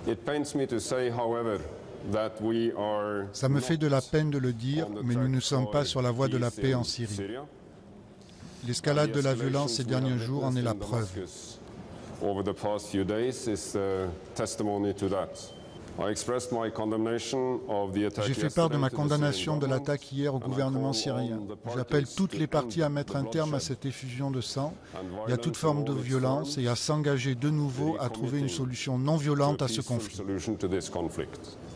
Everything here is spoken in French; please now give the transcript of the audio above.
Ça me fait de la peine de le dire, mais nous ne sommes pas sur la voie de la paix en Syrie. L'escalade de la violence ces derniers jours en est la preuve. J'ai fait part de ma condamnation de l'attaque hier au gouvernement syrien. J'appelle toutes les parties à mettre un terme à cette effusion de sang et à toute forme de violence et à s'engager de nouveau à trouver une solution non violente à ce conflit.